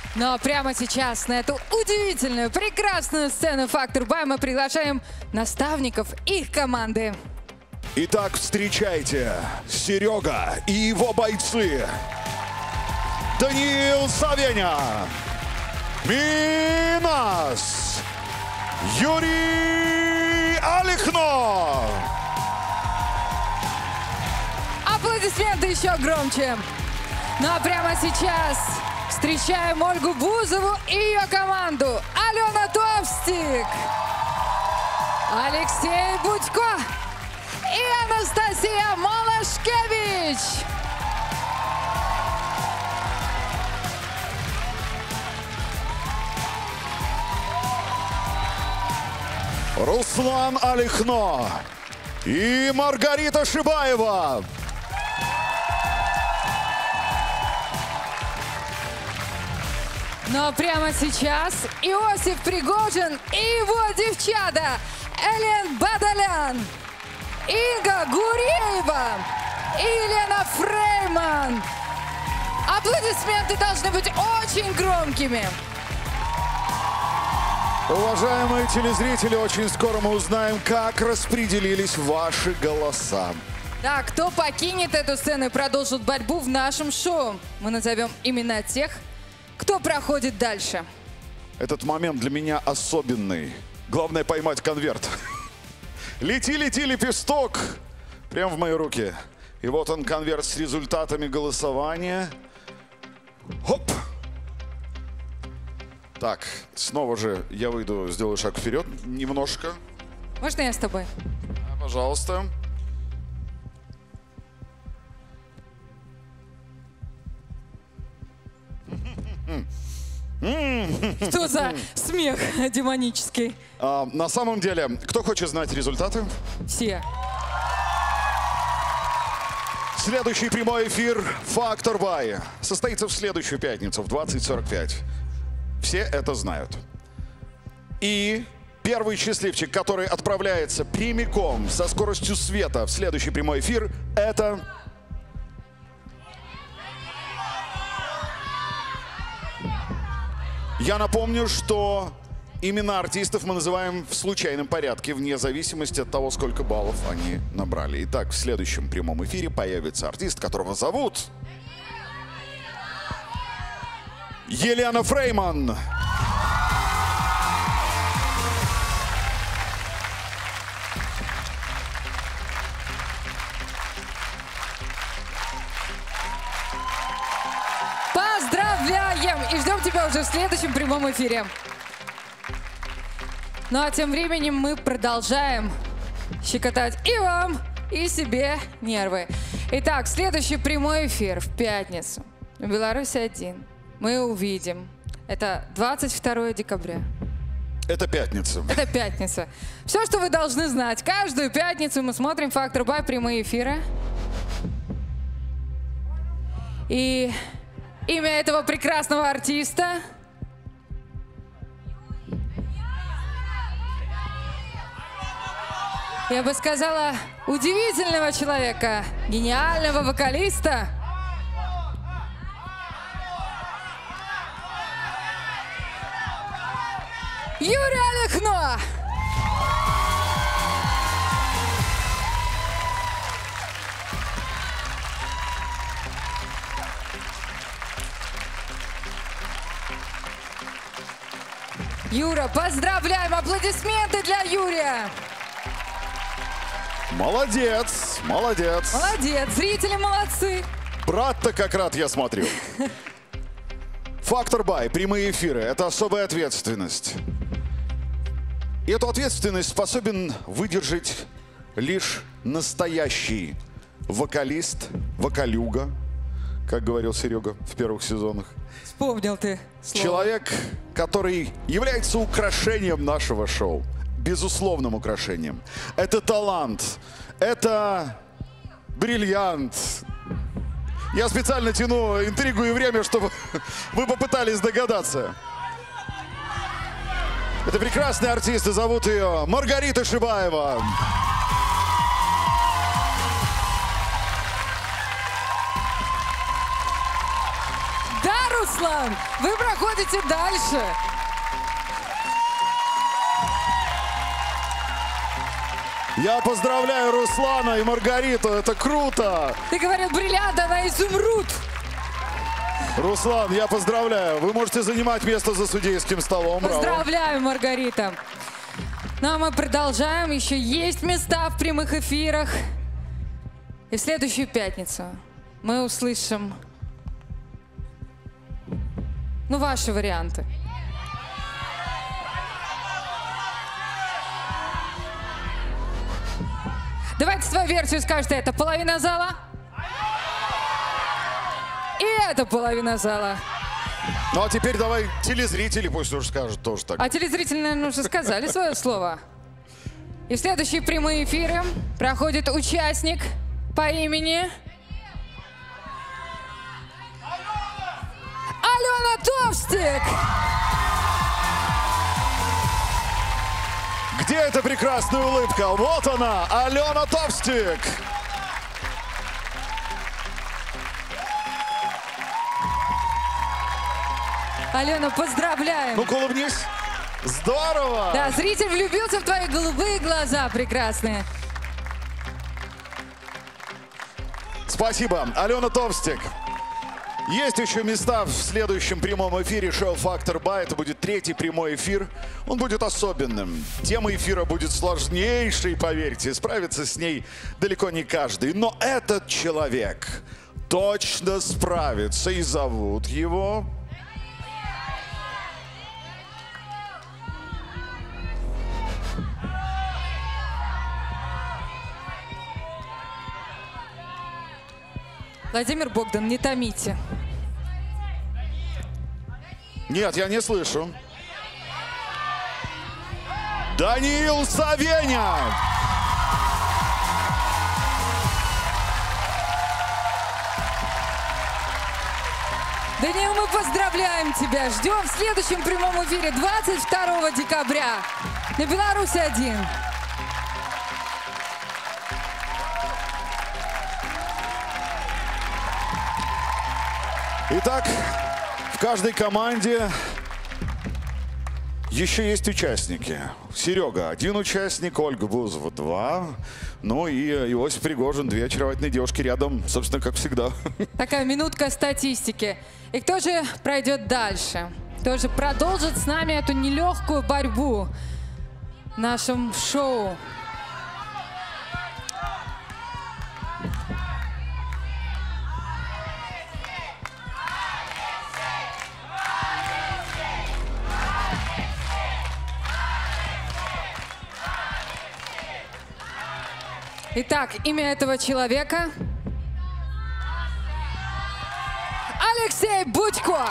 Но прямо сейчас на эту удивительную, прекрасную сцену «Фактор Бай» мы приглашаем наставников их команды. Итак, встречайте Серега и его бойцы. Даниил Савеня, Минас, Юрий Алихно. Аплодисменты еще громче. Ну а прямо сейчас встречаем Ольгу Бузову и ее команду. Алена Товстик, Алексей Будько и Анастасия Малашкевич. Руслан Алихно и Маргарита Шибаева. Но прямо сейчас Иосиф Пригожин и его девчата Элен Бадалян, Инга Гуреева и Елена Фрейман. Аплодисменты должны быть очень громкими. Уважаемые телезрители, очень скоро мы узнаем, как распределились ваши голоса. Да, кто покинет эту сцену и продолжит борьбу в нашем шоу? Мы назовем имена тех, кто проходит дальше. Этот момент для меня особенный. Главное поймать конверт. Лети, лети, лепесток. Прямо в мои руки. И вот он, конверт с результатами голосования. Хоп! Так, снова же я выйду, сделаю шаг вперед немножко. Можно я с тобой? Пожалуйста. Что за смех демонический? На самом деле, кто хочет знать результаты? Все. Следующий прямой эфир «Фактор Бай» состоится в следующую пятницу в 20:45. Все это знают. И первый счастливчик, который отправляется прямиком со скоростью света в следующий прямой эфир, это... Я напомню, что имена артистов мы называем в случайном порядке, вне зависимости от того, сколько баллов они набрали. Итак, в следующем прямом эфире появится артист, которого зовут... Елена Фрейман. Поздравляем! И ждем тебя уже в следующем прямом эфире. Ну а тем временем мы продолжаем щекотать и вам, и себе нервы. Итак, следующий прямой эфир в пятницу. В Беларуси 1. Мы увидим. Это 22 декабря. Это пятница. Это пятница. Все, что вы должны знать. Каждую пятницу мы смотрим «Фактор Бай» прямые эфиры. И имя этого прекрасного артиста... Я бы сказала, удивительного человека, гениального вокалиста. Юрий Алихно! Юра, поздравляем! Аплодисменты для Юрия! Молодец, молодец. Молодец, зрители молодцы. Брат-то как рад, я смотрю. «Фактор Бай», прямые эфиры – это особая ответственность. И эту ответственность способен выдержать лишь настоящий вокалист, вокалюга, как говорил Серега в первых сезонах. Вспомнил ты слово. Человек, который является украшением нашего шоу. Безусловным украшением. Это талант, это бриллиант. Я специально тяну интригу и время, чтобы вы попытались догадаться. Это прекрасный артист, и зовут ее Маргарита Шибаева. Да, Руслан, вы проходите дальше. Я поздравляю Руслана и Маргариту, это круто! Ты говорил бриллиант, она изумруд. Руслан, я поздравляю, вы можете занимать место за судейским столом. Поздравляю, Маргарита. Ну а мы продолжаем, еще есть места в прямых эфирах. И в следующую пятницу мы услышим, ну, ваши варианты. Давайте свою версию скажете. Это половина зала. И это половина зала. Ну а теперь давай телезрители пусть уже скажут тоже так. А телезрители, наверное, уже сказали свое слово. И в следующие прямые эфиры проходит участник по имени Алена Товстик. Где эта прекрасная улыбка? Вот она, Алена Товстик. Алена, поздравляем. Ну-ка улыбнись. Здорово. Да, зритель влюбился в твои голубые глаза прекрасные. Спасибо, Алена Товстик. Есть еще места в следующем прямом эфире шоу «Фактор Бай». Это будет третий прямой эфир. Он будет особенным. Тема эфира будет сложнейшей, поверьте. Справится с ней далеко не каждый. Но этот человек точно справится. И зовут его... Владимир Богдан, не томите. Нет, я не слышу. Даниил Савеня! Даниил, мы поздравляем тебя. Ждем в следующем прямом эфире 22 декабря на Беларусь-1. Итак, в каждой команде еще есть участники. Серега — один участник, Ольга Бузова — 2. Ну и Иосиф Пригожин — 2 очаровательные девушки рядом, собственно, как всегда. Такая минутка статистики. И кто же пройдет дальше? Кто же продолжит с нами эту нелегкую борьбу в нашем шоу? Итак, имя этого человека — Алексей Будько.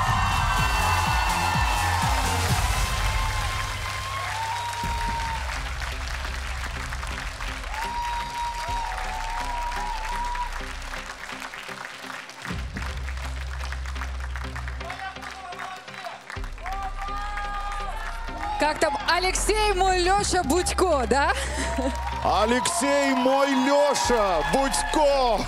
Как там? Алексей мой Леша Будько, да? Алексей мой Леша Будько!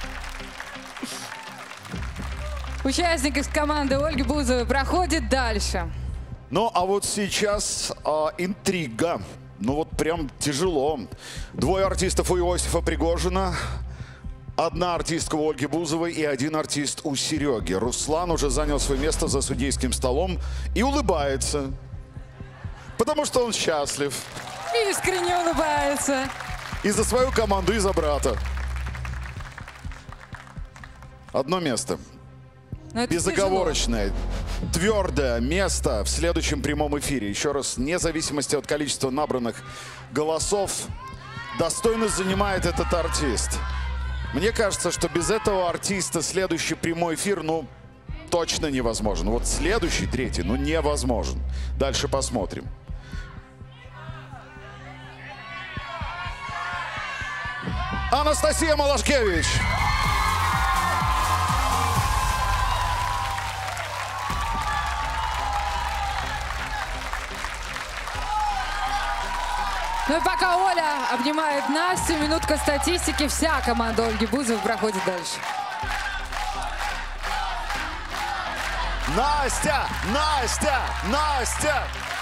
Участник из команды Ольги Бузовой проходит дальше. Ну, а вот сейчас интрига. Ну, вот прям тяжело. 2 артистов у Иосифа Пригожина, 1 артистка у Ольги Бузовой и 1 артист у Сереги. Руслан уже занял свое место за судейским столом и улыбается, потому что он счастлив. Искренне улыбается. И за свою команду, и за брата. 1 место. Безоговорочное, твердое место в следующем прямом эфире. Еще раз, вне зависимости от количества набранных голосов, достойно занимает этот артист. Мне кажется, что без этого артиста следующий прямой эфир, ну, точно невозможен. Вот следующий, третий, ну, невозможен. Дальше посмотрим. Анастасия Малашкевич. Ну и пока Оля обнимает Настю, минутка статистики. Вся команда Ольги Бузовой проходит дальше. Настя! Настя! Настя!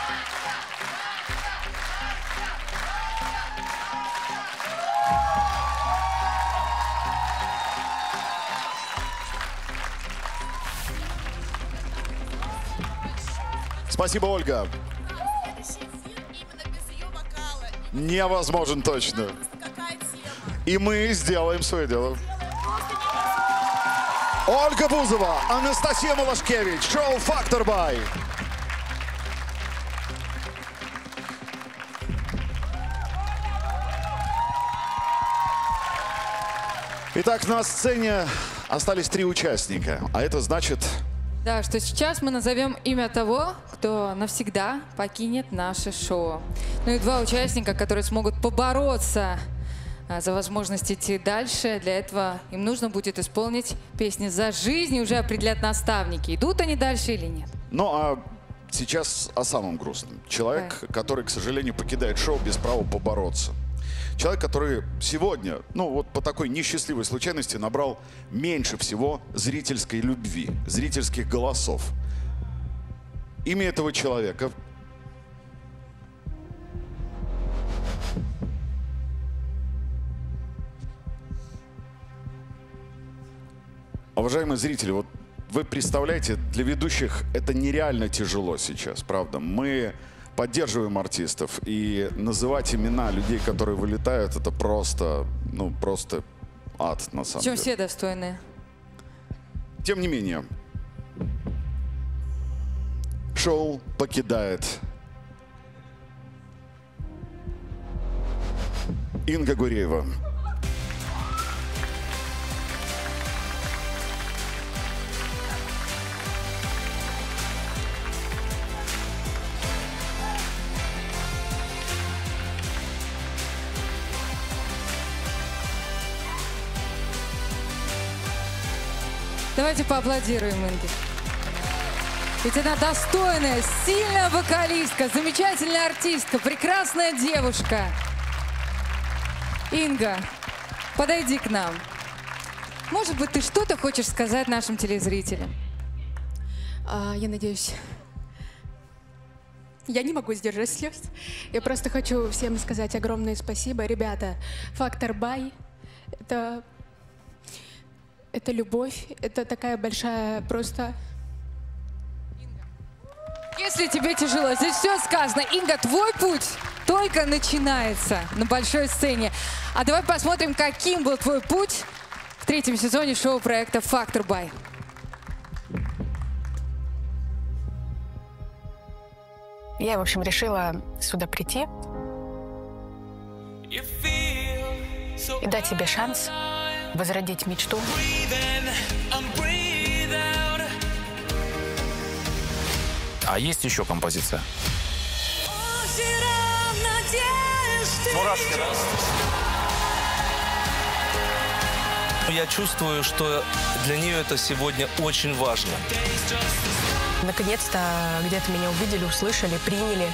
Спасибо, Ольга. Невозможен точно. И мы сделаем свое дело. Ольга Бузова, Анастасия Малашкевич, шоу «Фактор Бай». Итак, на сцене остались 3 участника, а это значит... Да, что сейчас мы назовем имя того, кто навсегда покинет наше шоу. Ну и 2 участника, которые смогут побороться за возможность идти дальше. Для этого им нужно будет исполнить песни «За жизнь», и уже определят наставники, идут они дальше или нет. Ну а сейчас о самом грустном. Человек, который, к сожалению, покидает шоу без права побороться. Человек, который сегодня, ну вот по такой несчастливой случайности, набрал меньше всего зрительской любви, зрительских голосов. Имя этого человека... Уважаемые зрители, вот вы представляете, для ведущих это нереально тяжело сейчас, правда. Мы поддерживаем артистов, и называть имена людей, которые вылетают, это просто, ну, просто ад, на самом деле. Причем все достойные. Тем не менее, шоу покидает Инга Гуреева. Давайте поаплодируем Инге. Ведь она достойная, сильная вокалистка, замечательная артистка, прекрасная девушка. Инга, подойди к нам. Может быть, ты что-то хочешь сказать нашим телезрителям? Я надеюсь, я не могу сдержать слез. Я просто хочу всем сказать огромное спасибо. Ребята, «Фактор Бай» — это любовь, это такая большая просто... Если тебе тяжело, здесь все сказано. Инга, твой путь только начинается на большой сцене. А давай посмотрим, каким был твой путь в 3-м сезоне шоу-проекта «Фактор Бай». Я, в общем, решила сюда прийти и дать себе шанс возродить мечту. А есть еще композиция? Мурашки, да? Я чувствую, что для нее это сегодня очень важно. Наконец-то где-то меня увидели, услышали, приняли.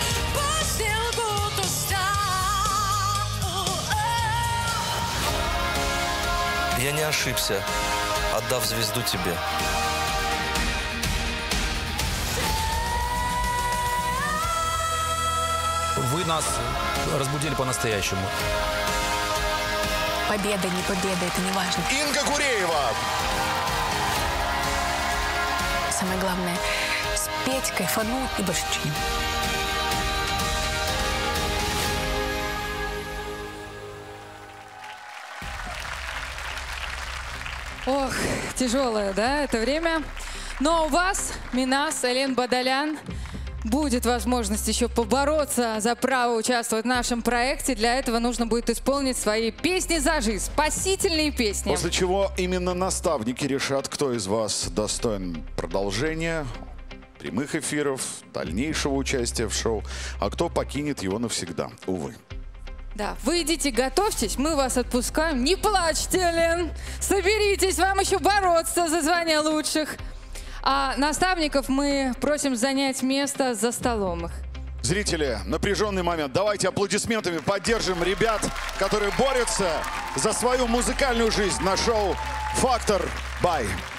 Я не ошибся, отдав звезду тебе. Вы нас разбудили по-настоящему. Победа, не победа, это не важно. Инга Гуреева. Самое главное — спеть, кайфануть и больше ничего. Ох, тяжелое, да, это время. Но у вас, Минас, Элен Бадалян, будет возможность еще побороться за право участвовать в нашем проекте. Для этого нужно будет исполнить свои песни за жизнь, спасительные песни. После чего именно наставники решат, кто из вас достоин продолжения, прямых эфиров, дальнейшего участия в шоу, а кто покинет его навсегда, увы. Да, вы идите, готовьтесь, мы вас отпускаем. Не плачьте, Элен, соберитесь, вам еще бороться за звание лучших. А наставников мы просим занять место за столом их. Зрители, напряженный момент. Давайте аплодисментами поддержим ребят, которые борются за свою музыкальную жизнь на шоу «Фактор Бай».